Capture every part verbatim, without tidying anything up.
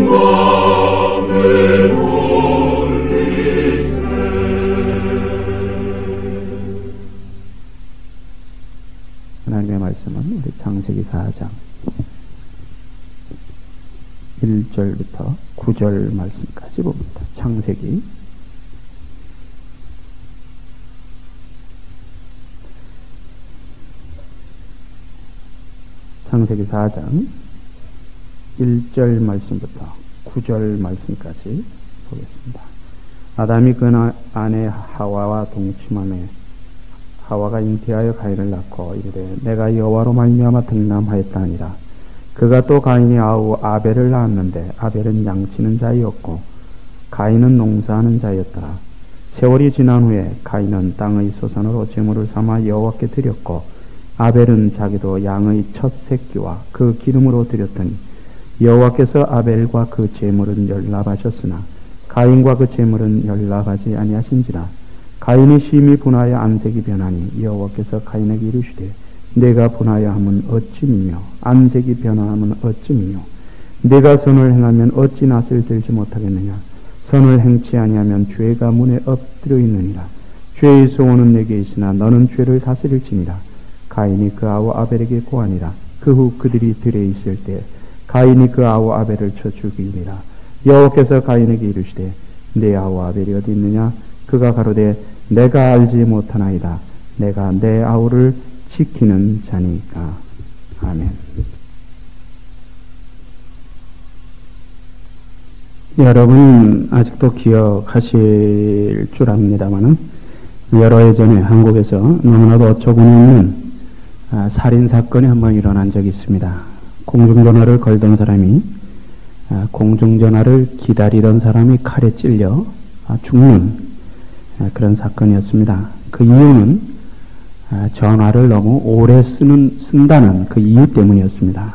하나님의 말씀은 우리 창세기 사 장 일 절부터 구 절 말씀까지 봅니다. 창세기 창세기 사 장 일 절 말씀부터 구 절 말씀까지 보겠습니다. 아담이 그 아내 하와와 동침하며 하와가 잉태하여 가인을 낳고 이르되 내가 여호와로 말미암아 등남하였다니라. 그가 또 가인이 아우 아벨을 낳았는데 아벨은 양치는 자이었고 가인은 농사하는 자였더라. 세월이 지난 후에 가인은 땅의 소산으로 제물을 삼아 여호와께 드렸고 아벨은 자기도 양의 첫 새끼와 그 기름으로 드렸더니 여호와께서 아벨과 그 제물은 열납하셨으나 가인과 그 제물은 열납하지 아니하신지라. 가인이 심히 분하여 안색이 변하니 여호와께서 가인에게 이르시되 내가 분하여 함은 어찌 미며 안색이 변화함은 어찌 미며 내가 선을 행하면 어찌 낯을 들지 못하겠느냐. 선을 행치 아니하면 죄가 문에 엎드려 있느니라. 죄의 소원은 내게 있으나 너는 죄를 다스릴지니라. 가인이 그 아우 아벨에게 고하니라. 그 후 그들이 들에 있을 때 가인이 그 아우 아벨을 쳐 죽이니라. 여호와께서 가인에게 이르시되 내 아우 아벨이 어디 있느냐. 그가 가로되 내가 알지 못하나이다. 내가 내 아우를 지키는 자니까. 아멘. 여러분 아직도 기억하실 줄 압니다마는 여러 해 전에 한국에서 너무나도 어처구니 없는 살인사건이 한번 일어난 적이 있습니다. 공중전화를 걸던 사람이 공중전화를 기다리던 사람이 칼에 찔려 죽는 그런 사건이었습니다. 그 이유는 전화를 너무 오래 쓰는, 쓴다는 그 이유 때문이었습니다.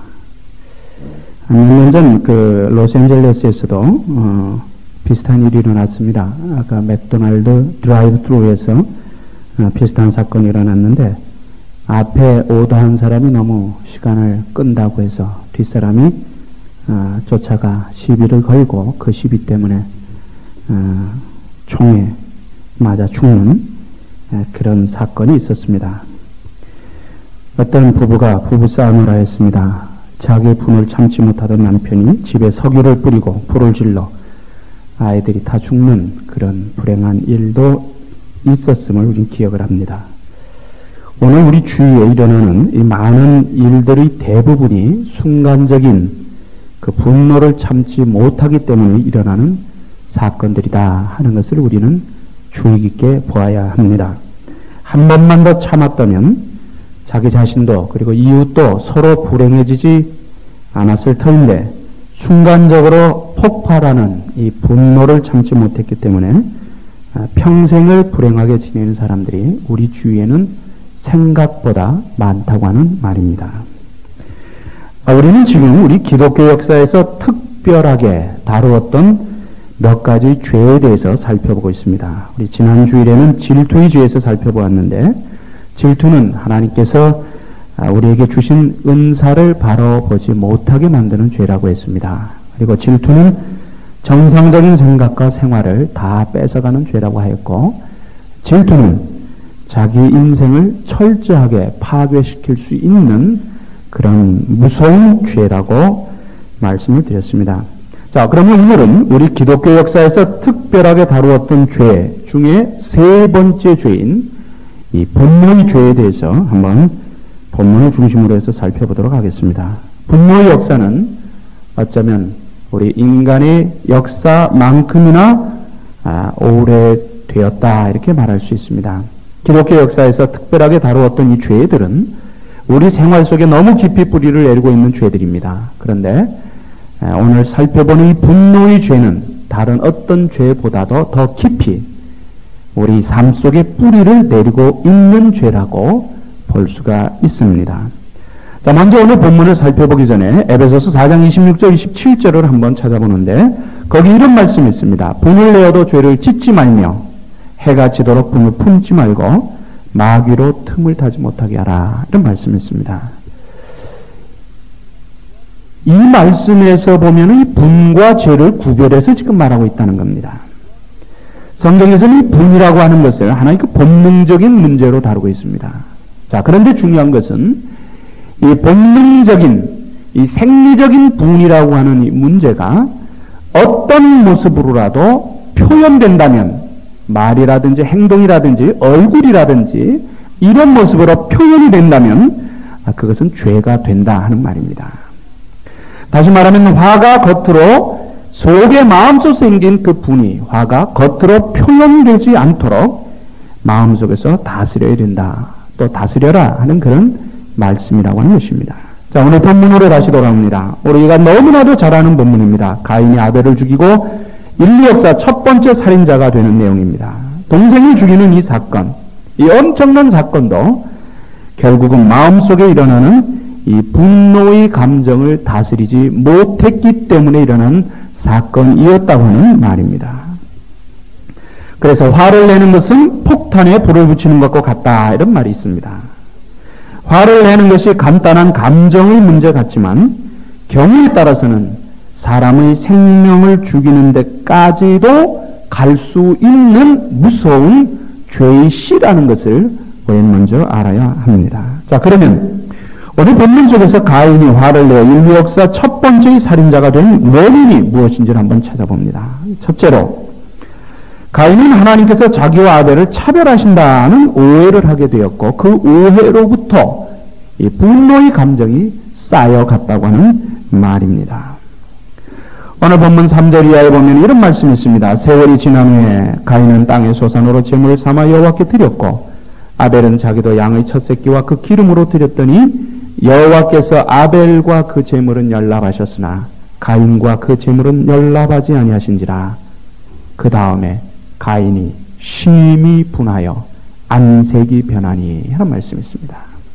몇 년 전 그 로스앤젤레스에서도 어, 비슷한 일이 일어났습니다. 아까 맥도날드 드라이브 트루에서 어, 비슷한 사건이 일어났는데 앞에 오다한 사람이 너무 시간을 끈다고 해서 뒷사람이 어, 쫓아가 시비를 걸고 그 시비 때문에 어, 총에 맞아 죽는 그런 사건이 있었습니다. 어떤 부부가 부부싸움을 하였습니다. 자기 분을 참지 못하던 남편이 집에 석유를 뿌리고 불을 질러 아이들이 다 죽는 그런 불행한 일도 있었음을 우리는 기억을 합니다. 오늘 우리 주위에 일어나는 이 많은 일들의 대부분이 순간적인 그 분노를 참지 못하기 때문에 일어나는 사건들이다 하는 것을 우리는 주의 깊게 보아야 합니다. 한 번만 더 참았다면 자기 자신도 그리고 이웃도 서로 불행해지지 않았을 터인데 순간적으로 폭발하는 이 분노를 참지 못했기 때문에 평생을 불행하게 지내는 사람들이 우리 주위에는 생각보다 많다고 하는 말입니다. 우리는 지금 우리 기독교 역사에서 특별하게 다루었던 몇 가지 죄에 대해서 살펴보고 있습니다. 우리 지난 주일에는 질투의 죄에서 살펴보았는데 질투는 하나님께서 우리에게 주신 은사를 바로 보지 못하게 만드는 죄라고 했습니다. 그리고 질투는 정상적인 생각과 생활을 다 뺏어가는 죄라고 하였고 질투는 자기 인생을 철저하게 파괴시킬 수 있는 그런 무서운 죄라고 말씀을 드렸습니다. 자, 그러면 오늘은 우리 기독교 역사에서 특별하게 다루었던 죄 중에 세 번째 죄인 이 분노의 죄에 대해서 한번 본문을 중심으로 해서 살펴보도록 하겠습니다. 분노의 역사는 어쩌면 우리 인간의 역사만큼이나 아, 오래되었다 이렇게 말할 수 있습니다. 기독교 역사에서 특별하게 다루었던 이 죄들은 우리 생활 속에 너무 깊이 뿌리를 내리고 있는 죄들입니다. 그런데 오늘 살펴보는 이 분노의 죄는 다른 어떤 죄보다도 더 깊이 우리 삶 속에 뿌리를 내리고 있는 죄라고 볼 수가 있습니다. 자, 먼저 오늘 본문을 살펴보기 전에 에베소서 사 장 이십육 절 이십칠 절을 한번 찾아보는데 거기 이런 말씀이 있습니다. 분을 내어도 죄를 짓지 말며 해가 지도록 분을 품지 말고 마귀로 틈을 타지 못하게 하라. 이런 말씀이 있습니다. 이 말씀에서 보면 이 분과 죄를 구별해서 지금 말하고 있다는 겁니다. 성경에서는 이 분이라고 하는 것을 하나의 그 본능적인 문제로 다루고 있습니다. 자, 그런데 중요한 것은 이 본능적인, 이 생리적인 분이라고 하는 이 문제가 어떤 모습으로라도 표현된다면, 말이라든지 행동이라든지 얼굴이라든지 이런 모습으로 표현이 된다면 그것은 죄가 된다 하는 말입니다. 다시 말하면 화가 겉으로 속의 마음속에 생긴 그 분이 화가 겉으로 표현되지 않도록 마음속에서 다스려야 된다. 또 다스려라 하는 그런 말씀이라고 하는 것입니다. 자, 오늘 본문으로 다시 돌아옵니다. 우리가 너무나도 잘 아는 본문입니다. 가인이 아벨을 죽이고 인류 역사 첫 번째 살인자가 되는 내용입니다. 동생을 죽이는 이 사건, 이 엄청난 사건도 결국은 마음속에 일어나는 이 분노의 감정을 다스리지 못했기 때문에 일어난 사건이었다고 하는 말입니다. 그래서 화를 내는 것은 폭탄에 불을 붙이는 것과 같다 이런 말이 있습니다. 화를 내는 것이 간단한 감정의 문제 같지만 경우에 따라서는 사람의 생명을 죽이는 데까지도 갈 수 있는 무서운 죄의 씨라는 것을 우리는 먼저 알아야 합니다. 자, 그러면 오늘 본문 속에서 가인이 화를 내어 인류 역사 첫 번째의 살인자가 된 원인이 무엇인지를 한번 찾아봅니다. 첫째로 가인은 하나님께서 자기와 아벨을 차별하신다는 오해를 하게 되었고 그 오해로부터 이 분노의 감정이 쌓여갔다고 하는 말입니다. 오늘 본문 삼 절 이하에 보면 이런 말씀이 있습니다. 세월이 지난 후에 가인은 땅의 소산으로 제물을 삼아 여호와께 드렸고 아벨은 자기도 양의 첫 새끼와 그 기름으로 드렸더니 여호와께서 아벨과 그 제물은 연락하셨으나 가인과 그 제물은 연락하지 아니하신지라. 그 다음에 가인이 심히 분하여 안색이 변하니 하는 말씀이 있습니다.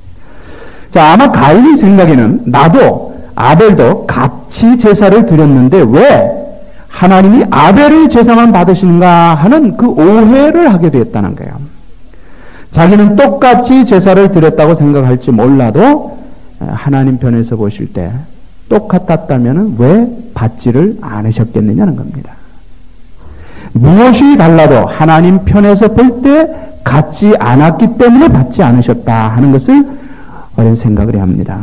자, 아마 가인의 생각에는 나도 아벨도 같이 제사를 드렸는데 왜 하나님이 아벨의 제사만 받으시는가 하는 그 오해를 하게 되었다는 거예요. 자기는 똑같이 제사를 드렸다고 생각할지 몰라도 하나님 편에서 보실 때 똑같았다면 왜 받지를 않으셨겠느냐는 겁니다. 무엇이 달라도 하나님 편에서 볼 때 같지 않았기 때문에 받지 않으셨다 하는 것을 우리는 생각을 해야 합니다.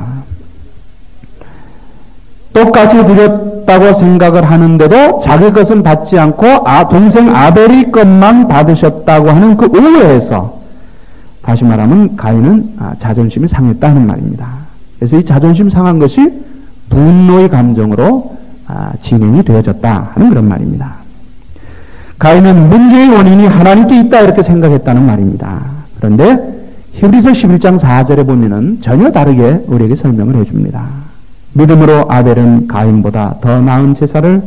똑같이 드렸다고 생각을 하는데도 자기 것은 받지 않고 아, 동생 아벨의 것만 받으셨다고 하는 그 오해에서 다시 말하면 가인은 아, 자존심이 상했다는 말입니다. 그래서 이 자존심 상한 것이 분노의 감정으로 아, 진행이 되어졌다 하는 그런 말입니다. 가인은 문제의 원인이 하나님께 있다 이렇게 생각했다는 말입니다. 그런데 히브리서 십일 장 사 절에 보면은 전혀 다르게 우리에게 설명을 해줍니다. 믿음으로 아벨은 가인보다 더 나은 제사를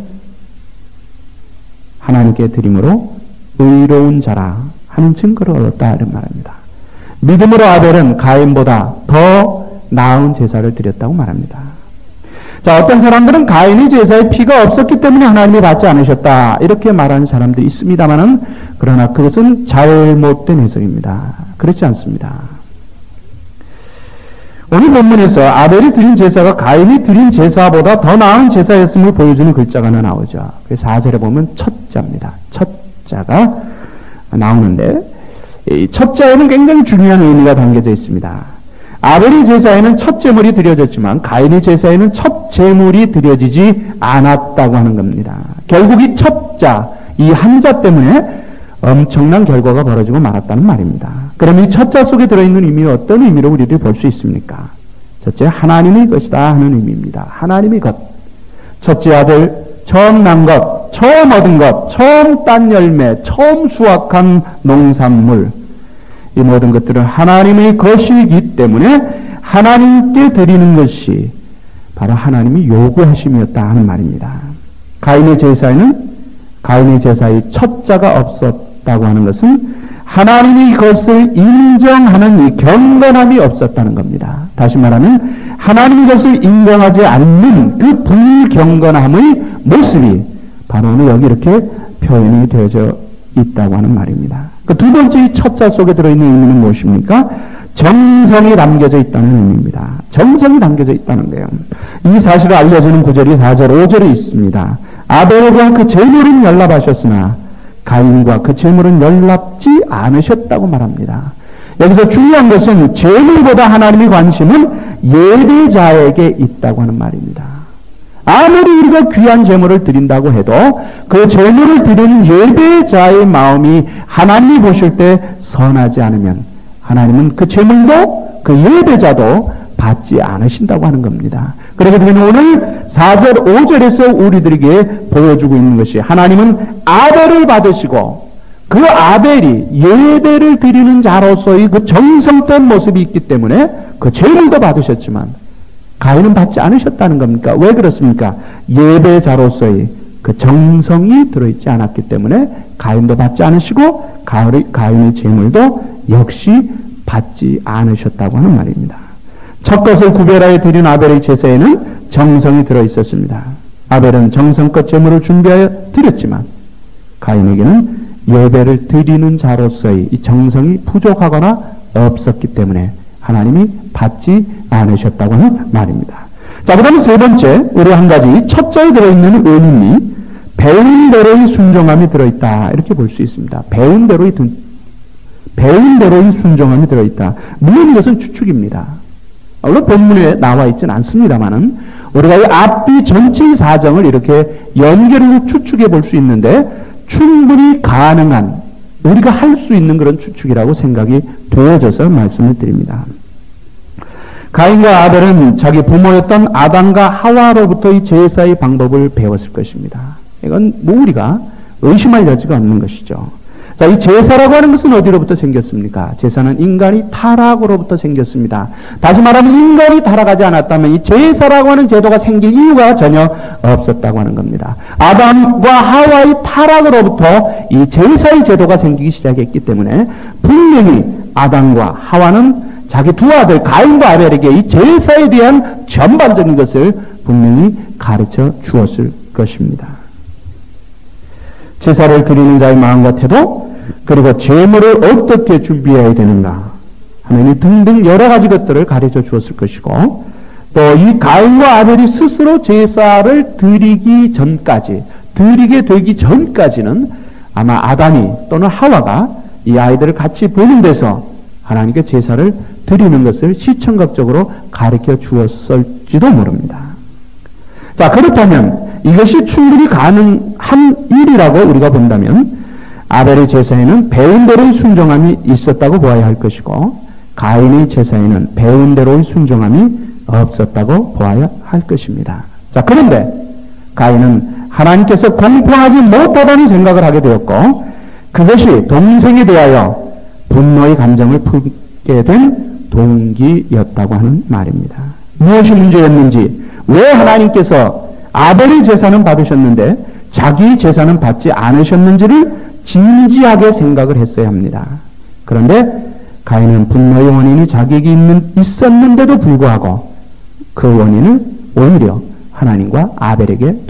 하나님께 드림으로 의로운 자라 하는 증거를 얻었다 이런 말입니다. 믿음으로 아벨은 가인보다 더 나은 제사를 드렸다고 말합니다. 자, 어떤 사람들은 가인의 제사에 피가 없었기 때문에 하나님이 받지 않으셨다 이렇게 말하는 사람들이 있습니다만은 그러나 그것은 잘못된 해석입니다. 그렇지 않습니다. 오늘 본문에서 아벨이 드린 제사가 가인이 드린 제사보다 더 나은 제사였음을 보여주는 글자가 하나 나오죠. 그래서 사 절에 보면 첫자입니다. 첫자가 나오는데 이 첫자에는 굉장히 중요한 의미가 담겨져 있습니다. 아벨의 제사에는 첫 제물이 드려졌지만 가인의 제사에는 첫 제물이 드려지지 않았다고 하는 겁니다. 결국 이 첫자, 이 한자 때문에 엄청난 결과가 벌어지고 말았다는 말입니다. 그럼 이 첫자 속에 들어있는 의미는 어떤 의미로 우리들이 볼 수 있습니까? 첫째, 하나님의 것이다 하는 의미입니다. 하나님의 것. 첫째 아들, 처음 난 것, 처음 얻은 것, 처음 딴 열매, 처음 수확한 농산물, 이 모든 것들은 하나님의 것이기 때문에 하나님께 드리는 것이 바로 하나님이 요구하심이었다 하는 말입니다. 가인의 제사에는 가인의 제사의 첫자가 없었다고 하는 것은 하나님이 그것을 인정하는 이 경건함이 없었다는 겁니다. 다시 말하면 하나님이 그것을 인정하지 않는 그 불경건함의 모습이 바로 오늘 여기 이렇게 표현이 되어져 있다고 하는 말입니다. 그 두 번째 이 첫자 속에 들어있는 의미는 무엇입니까? 정성이 담겨져 있다는 의미입니다. 정성이 담겨져 있다는 거예요. 이 사실을 알려주는 구절이 사 절, 오 절에 있습니다. 아벨과 그 제물은 연락하셨으나 가인과 그 제물은 연락지 않으셨다고 말합니다. 여기서 중요한 것은 제물보다 하나님의 관심은 예배자에게 있다고 하는 말입니다. 아무리 우리가 귀한 제물을 드린다고 해도 그 제물을 드리는 예배자의 마음이 하나님이 보실 때 선하지 않으면 하나님은 그 제물도 그 예배자도 받지 않으신다고 하는 겁니다. 그렇기 때문에 오늘 사 절, 오 절에서 우리들에게 보여주고 있는 것이 하나님은 아벨을 받으시고 그 아벨이 예배를 드리는 자로서의 그 정성된 모습이 있기 때문에 그 제물도 받으셨지만 가인은 받지 않으셨다는 겁니까? 왜 그렇습니까? 예배자로서의 그 정성이 들어있지 않았기 때문에 가인도 받지 않으시고 가인의 제물도 역시 받지 않으셨다고 하는 말입니다. 첫 것을 구별하여 드린 아벨의 제사에는 정성이 들어있었습니다. 아벨은 정성껏 제물을 준비하여 드렸지만 가인에게는 예배를 드리는 자로서의 이 정성이 부족하거나 없었기 때문에 하나님이 받지 않으셨다고 하는 말입니다. 자, 그 다음에 세 번째, 우리 한 가지, 첫째에 들어있는 원인이 배운 대로의 순종함이 들어있다. 이렇게 볼 수 있습니다. 배운 대로의, 배운 대로의 순종함이 들어있다. 물론 이것은 추측입니다. 물론 본문에 나와 있지는 않습니다만은, 우리가 이 앞뒤 전체의 사정을 이렇게 연결해서 추측해 볼 수 있는데, 충분히 가능한, 우리가 할 수 있는 그런 추측이라고 생각이 되어져서 말씀을 드립니다. 가인과 아벨은 자기 부모였던 아담과 하와로부터 이 제사의 방법을 배웠을 것입니다. 이건 뭐 우리가 의심할 여지가 없는 것이죠. 자, 이 제사라고 하는 것은 어디로부터 생겼습니까? 제사는 인간이 타락으로부터 생겼습니다. 다시 말하면 인간이 타락하지 않았다면 이 제사라고 하는 제도가 생길 이유가 전혀 없었다고 하는 겁니다. 아담과 하와의 타락으로부터 이 제사의 제도가 생기기 시작했기 때문에 분명히 아담과 하와는 자기 두 아들 가인과 아벨에게 이 제사에 대한 전반적인 것을 분명히 가르쳐 주었을 것입니다. 제사를 드리는 자의 마음과 태도, 그리고 제물을 어떻게 준비해야 되는가 하는 이 등등 여러 가지 것들을 가르쳐 주었을 것이고, 또 이 가인과 아벨이 스스로 제사를 드리기 전까지, 드리게 되기 전까지는 아마 아담이 또는 하와가 이 아이들을 같이 보는 데서 하나님께 제사를 드리는 것을 시청각적으로 가르쳐 주었을지도 모릅니다. 자, 그렇다면 이것이 충분히 가능한 일이라고 우리가 본다면 아벨의 제사에는 배운 대로의 순종함이 있었다고 보아야 할 것이고, 가인의 제사에는 배운 대로의 순종함이 없었다고 보아야 할 것입니다. 자, 그런데 가인은 하나님께서 공평하지 못하다는 생각을 하게 되었고, 그것이 동생에 대하여 분노의 감정을 품게 된 동기였다고 하는 말입니다. 무엇이 문제였는지, 왜 하나님께서 아벨의 제사는 받으셨는데 자기 제사는 받지 않으셨는지를 진지하게 생각을 했어야 합니다. 그런데 가인은 분노의 원인이 자기에게 있는, 있었는데도 불구하고 그 원인을 오히려 하나님과 아벨에게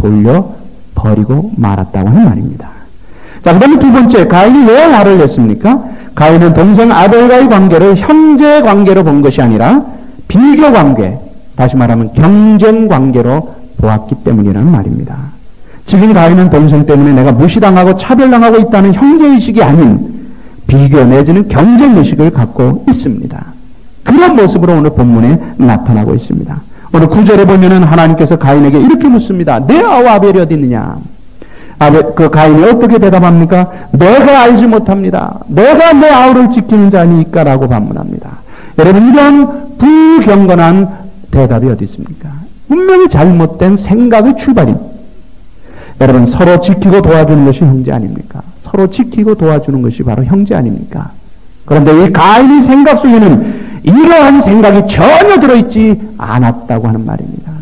돌려버리고 말았다고 하는 말입니다. 자, 그 다음에 두 번째, 가인이 왜 화를 냈습니까? 가인은 동생 아벨과의 관계를 형제 관계로 본 것이 아니라 비교 관계, 다시 말하면 경쟁 관계로 보았기 때문이라는 말입니다. 지금 가인은 동생 때문에 내가 무시당하고 차별당하고 있다는 형제의식이 아닌 비교 내지는 경쟁의식을 갖고 있습니다. 그런 모습으로 오늘 본문에 나타나고 있습니다. 오늘 구 절에 보면은 하나님께서 가인에게 이렇게 묻습니다. 내 아와 아벨이 어디 있느냐? 아벨, 그 가인이 어떻게 대답합니까? 내가 알지 못합니다. 내가 내 아우를 지키는 자니까 라고 반문합니다. 여러분, 이런 불경건한 대답이 어디 있습니까? 분명히 잘못된 생각의 출발입니다. 여러분, 서로 지키고 도와주는 것이 형제 아닙니까? 서로 지키고 도와주는 것이 바로 형제 아닙니까? 그런데 이 가인의 생각 속에는 이러한 생각이 전혀 들어있지 않았다고 하는 말입니다.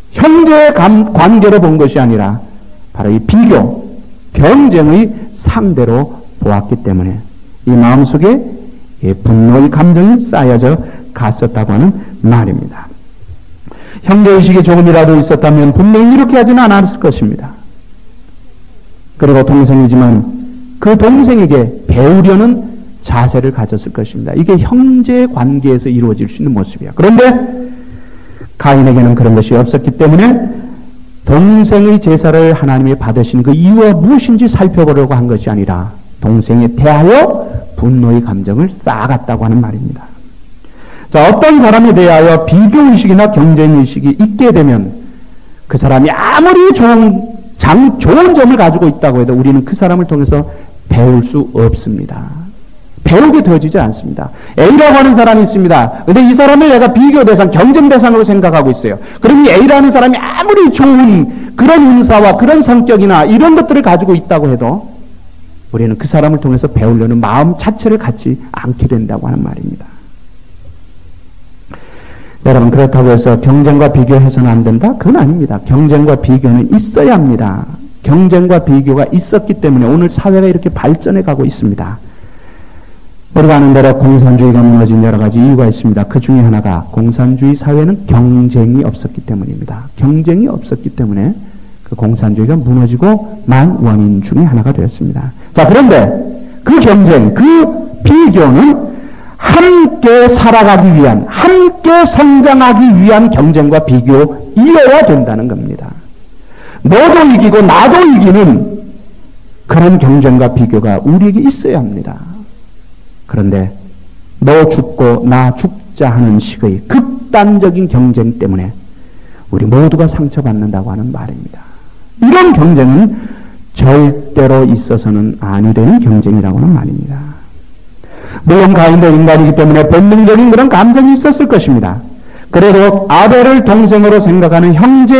형제 관계로 본 것이 아니라 바로 이 비교, 경쟁의 상대로 보았기 때문에 이 마음속에 분노의 감정이 쌓여져 갔었다고 하는 말입니다. 형제의식이 조금이라도 있었다면 분명히 이렇게 하지는 않았을 것입니다. 그리고 동생이지만 그 동생에게 배우려는 자세를 가졌을 것입니다. 이게 형제 관계에서 이루어질 수 있는 모습이에요. 그런데 가인에게는 그런 것이 없었기 때문에 동생의 제사를 하나님이 받으신 그 이유가 무엇인지 살펴보려고 한 것이 아니라 동생에 대하여 분노의 감정을 쌓아갔다고 하는 말입니다. 자, 어떤 사람에 대하여 비교의식이나 경쟁의식이 있게 되면 그 사람이 아무리 좋은, 장, 좋은 점을 가지고 있다고 해도 우리는 그 사람을 통해서 배울 수 없습니다. 배우게 되어지지 않습니다. A라고 하는 사람이 있습니다. 근데 이 사람을 내가 비교 대상, 경쟁 대상으로 생각하고 있어요. 그럼 이 A라는 사람이 아무리 좋은 그런 인사와 그런 성격이나 이런 것들을 가지고 있다고 해도 우리는 그 사람을 통해서 배우려는 마음 자체를 갖지 않게 된다고 하는 말입니다. 여러분, 그렇다고 해서 경쟁과 비교해서는 안 된다? 그건 아닙니다. 경쟁과 비교는 있어야 합니다. 경쟁과 비교가 있었기 때문에 오늘 사회가 이렇게 발전해 가고 있습니다. 우리가 아는 대로 공산주의가 무너진 여러 가지 이유가 있습니다. 그 중에 하나가 공산주의 사회는 경쟁이 없었기 때문입니다. 경쟁이 없었기 때문에 그 공산주의가 무너지고 만 원인 중에 하나가 되었습니다. 자, 그런데 그 경쟁, 그 비교는 함께 살아가기 위한, 함께 성장하기 위한 경쟁과 비교이어야 된다는 겁니다. 너도 이기고 나도 이기는 그런 경쟁과 비교가 우리에게 있어야 합니다. 그런데 너 죽고 나 죽자 하는 식의 극단적인 경쟁 때문에 우리 모두가 상처받는다고 하는 말입니다. 이런 경쟁은 절대로 있어서는 아니 되는 경쟁이라고 하는 말입니다. 물론 가인도 인간이기 때문에 본능적인 그런 감정이 있었을 것입니다. 그래도 아벨을 동생으로 생각하는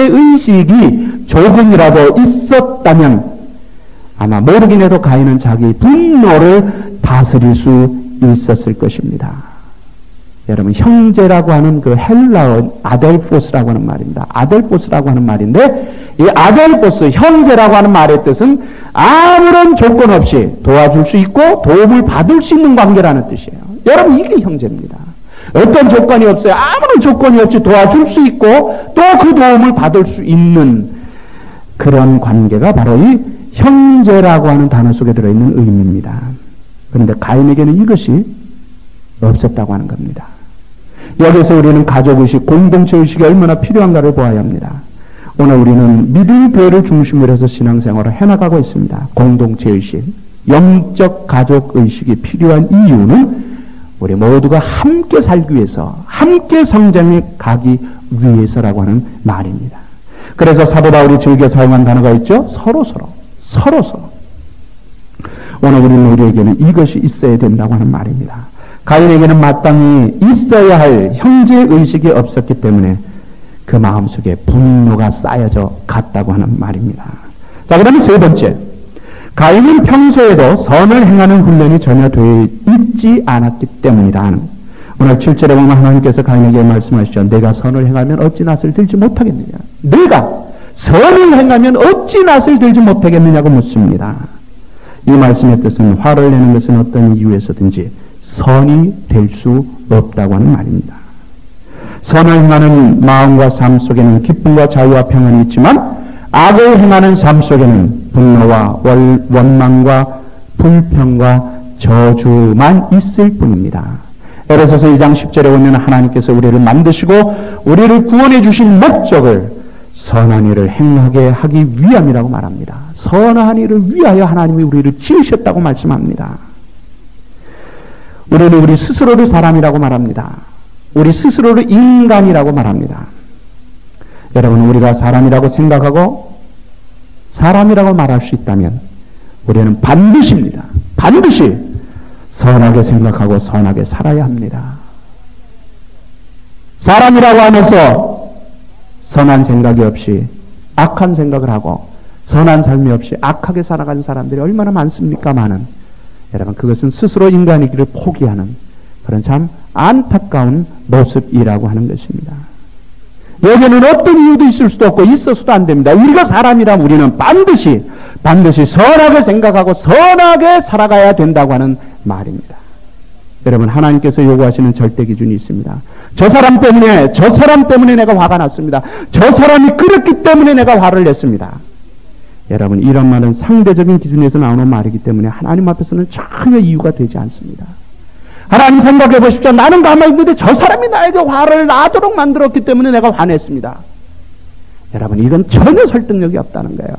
형제의식이 조금이라도 있었다면 아마 모르긴 해도 가인은 자기 분노를 다스릴 수 있었을 것입니다. 여러분, 형제라고 하는 그 헬라어 아델포스라고 하는 말입니다. 아델포스라고 하는 말인데 이 아델포스, 형제라고 하는 말의 뜻은 아무런 조건 없이 도와줄 수 있고 도움을 받을 수 있는 관계라는 뜻이에요. 여러분, 이게 형제입니다. 어떤 조건이 없어요. 아무런 조건이 없이 도와줄 수 있고 또 그 도움을 받을 수 있는 그런 관계가 바로 이 형제라고 하는 단어 속에 들어있는 의미입니다. 그런데 가인에게는 이것이 없었다고 하는 겁니다. 여기서 우리는 가족의식, 공동체의식이 얼마나 필요한가를 보아야 합니다. 오늘 우리는 믿음 교회를 중심으로 해서 신앙생활을 해나가고 있습니다. 공동체의식, 영적 가족의식이 필요한 이유는 우리 모두가 함께 살기 위해서, 함께 성장해 가기 위해서라고 하는 말입니다. 그래서 사도 바울이 즐겨 사용한 단어가 있죠. 서로서로, 서로서로. 오늘 우리는 우리에게는 이것이 있어야 된다고 하는 말입니다. 가인에게는 마땅히 있어야 할 형제의식이 없었기 때문에 그 마음속에 분노가 쌓여져 갔다고 하는 말입니다. 자, 그러면 세 번째. 가인은 평소에도 선을 행하는 훈련이 전혀 되어 있지 않았기 때문이다. 오늘 칠 절에 보면 하나님께서 가인에게 말씀하시죠. 내가 선을 행하면 어찌 낯을 들지 못하겠느냐. 내가 선을 행하면 어찌 낯을 들지 못하겠느냐고 묻습니다. 이 말씀의 뜻은 화를 내는 것은 어떤 이유에서든지 선이 될 수 없다고 하는 말입니다. 선을 행하는 마음과 삶 속에는 기쁨과 자유와 평안이 있지만 악을 행하는 삶 속에는 분노와 월, 원망과 불평과 저주만 있을 뿐입니다. 에베소서 이 장 십 절에 보면 하나님께서 우리를 만드시고 우리를 구원해 주신 목적을 선한 일을 행하게 하기 위함이라고 말합니다. 선한 일을 위하여 하나님이 우리를 지으셨다고 말씀합니다. 우리는 우리 스스로를 사람이라고 말합니다. 우리 스스로를 인간이라고 말합니다. 여러분, 우리가 사람이라고 생각하고 사람이라고 말할 수 있다면 우리는 반드시입니다. 반드시 선하게 생각하고 선하게 살아야 합니다. 사람이라고 하면서 선한 생각이 없이 악한 생각을 하고 선한 삶이 없이 악하게 살아가는 사람들이 얼마나 많습니까? 많은. 여러분, 그것은 스스로 인간이기를 포기하는 그런 참 안타까운 모습이라고 하는 것입니다. 여기에는 어떤 이유도 있을 수도 없고 있어서도 안 됩니다. 우리가 사람이라면 우리는 반드시 반드시 선하게 생각하고 선하게 살아가야 된다고 하는 말입니다. 여러분, 하나님께서 요구하시는 절대 기준이 있습니다. 저 사람 때문에 저 사람 때문에 내가 화가 났습니다. 저 사람이 그랬기 때문에 내가 화를 냈습니다. 여러분, 이런 말은 상대적인 기준에서 나오는 말이기 때문에 하나님 앞에서는 전혀 이유가 되지 않습니다. 하나님 생각해 보십시오. 나는 가만히 있는데 저 사람이 나에게 화를 나도록 만들었기 때문에 내가 화냈습니다. 여러분, 이건 전혀 설득력이 없다는 거예요.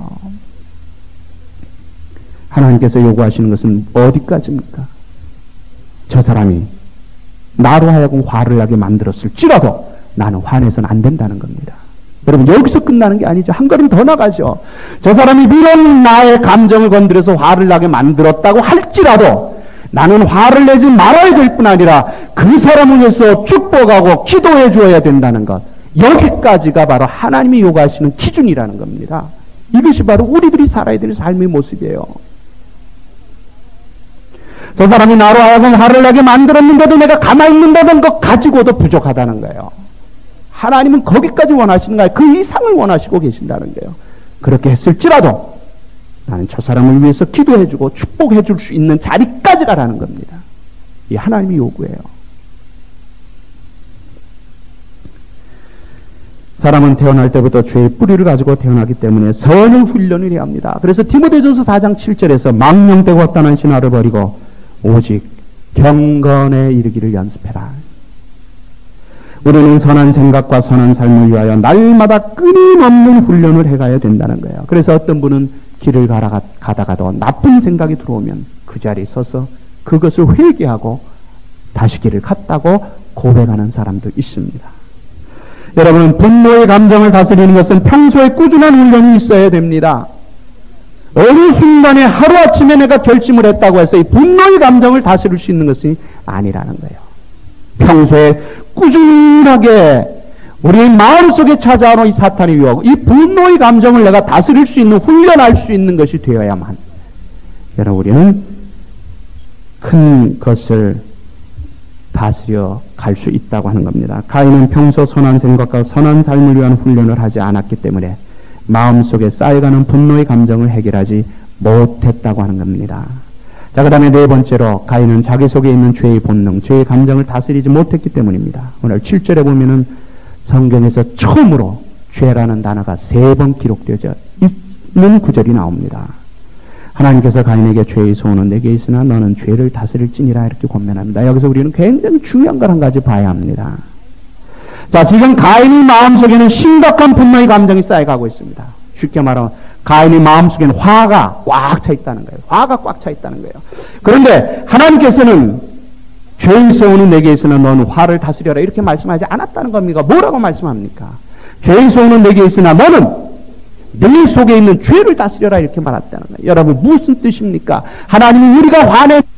하나님께서 요구하시는 것은 어디까지입니까? 저 사람이 나로 하여금 화를 나게 만들었을지라도 나는 화내서는 안 된다는 겁니다. 여러분, 여기서 끝나는 게 아니죠. 한 걸음 더 나가죠. 저 사람이 비록 나의 감정을 건드려서 화를 나게 만들었다고 할지라도 나는 화를 내지 말아야 될 뿐 아니라 그 사람을 위해서 축복하고 기도해 주어야 된다는 것. 여기까지가 바로 하나님이 요구하시는 기준이라는 겁니다. 이것이 바로 우리들이 살아야 될 삶의 모습이에요. 저 사람이 나로 하여금 화를 나게 만들었는데도 내가 가만히 있는다는 것 가지고도 부족하다는 거예요. 하나님은 거기까지 원하시는 거예요. 그 이상을 원하시고 계신다는 거예요. 그렇게 했을지라도 나는 저 사람을 위해서 기도해주고 축복해줄 수 있는 자리까지 가라는 겁니다. 이 하나님의 요구예요. 사람은 태어날 때부터 죄의 뿌리를 가지고 태어나기 때문에 선을 훈련을 해야 합니다. 그래서 디모데전서 사 장 칠 절에서 망령되고 헛단한 신화를 버리고 오직 경건에 이르기를 연습해라. 우리는 선한 생각과 선한 삶을 위하여 날마다 끊임없는 훈련을 해가야 된다는 거예요. 그래서 어떤 분은 길을 가다가, 가다가도 나쁜 생각이 들어오면 그 자리에 서서 그것을 회개하고 다시 길을 갔다고 고백하는 사람도 있습니다. 여러분은 분노의 감정을 다스리는 것은 평소에 꾸준한 훈련이 있어야 됩니다. 어느 순간에 하루아침에 내가 결심을 했다고 해서 이 분노의 감정을 다스릴 수 있는 것이 아니라는 거예요. 평소에 꾸준하게 우리 마음속에 찾아오는 이 사탄의 유혹, 이 분노의 감정을 내가 다스릴 수 있는, 훈련할 수 있는 것이 되어야만 여러분, 우리는 큰 것을 다스려 갈 수 있다고 하는 겁니다. 가인은 평소 선한 생각과 선한 삶을 위한 훈련을 하지 않았기 때문에 마음속에 쌓여가는 분노의 감정을 해결하지 못했다고 하는 겁니다. 자, 그 다음에 네 번째로 가인은 자기 속에 있는 죄의 본능, 죄의 감정을 다스리지 못했기 때문입니다. 오늘 칠 절에 보면은 성경에서 처음으로 죄라는 단어가 세 번 기록되어 있는 구절이 나옵니다. 하나님께서 가인에게 죄의 소원은 내게 있으나 너는 죄를 다스릴지니라 이렇게 권면합니다. 여기서 우리는 굉장히 중요한 걸 한 가지 봐야 합니다. 자, 지금 가인의 마음속에는 심각한 분노의 감정이 쌓여가고 있습니다. 쉽게 말하면 가인의 마음속에는 화가 꽉 차 있다는 거예요. 화가 꽉 차 있다는 거예요. 그런데 하나님께서는 죄의 소원은 내게 있으나 너는 화를 다스려라 이렇게 말씀하지 않았다는 겁니까? 뭐라고 말씀합니까? 죄의 소원은 내게 있으나 너는 내 속에 있는 죄를 다스려라 이렇게 말했다는 거예요. 여러분, 무슨 뜻입니까? 하나님이 우리가 화내